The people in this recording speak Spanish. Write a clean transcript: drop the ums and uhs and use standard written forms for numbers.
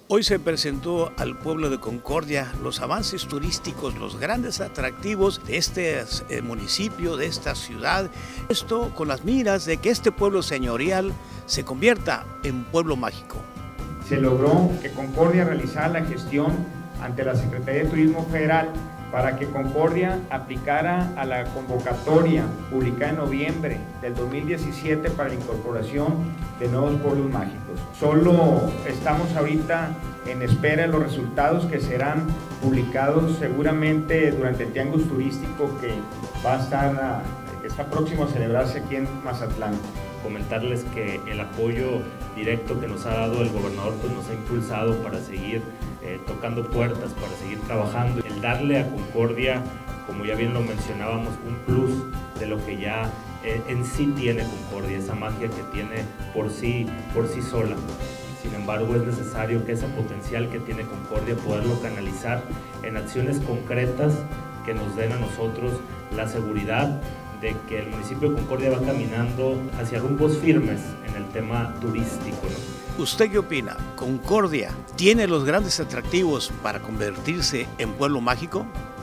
Hoy se presentó al pueblo de Concordia los avances turísticos, los grandes atractivos de este municipio, de esta ciudad. Esto con las miras de que este pueblo señorial se convierta en pueblo mágico. Se logró que Concordia realizara la gestión ante la Secretaría de Turismo Federal para que Concordia aplicara a la convocatoria publicada en noviembre del 2017 para la incorporación de nuevos pueblos mágicos. Solo estamos ahorita en espera de los resultados que serán publicados seguramente durante el Tianguis Turístico que está próximo a celebrarse aquí en Mazatlán. Comentarles que el apoyo directo que nos ha dado el gobernador pues nos ha impulsado para seguir tocando puertas, para seguir trabajando. El darle a Concordia, como ya bien lo mencionábamos, un plus de lo que ya en sí tiene Concordia, esa magia que tiene por sí sola. Sin embargo, es necesario que ese potencial que tiene Concordia poderlo canalizar en acciones concretas que nos den a nosotros la seguridad de que el municipio de Concordia va caminando hacia rumbos firmes en el tema turístico, ¿no? ¿Usted qué opina? ¿Concordia tiene los grandes atractivos para convertirse en pueblo mágico?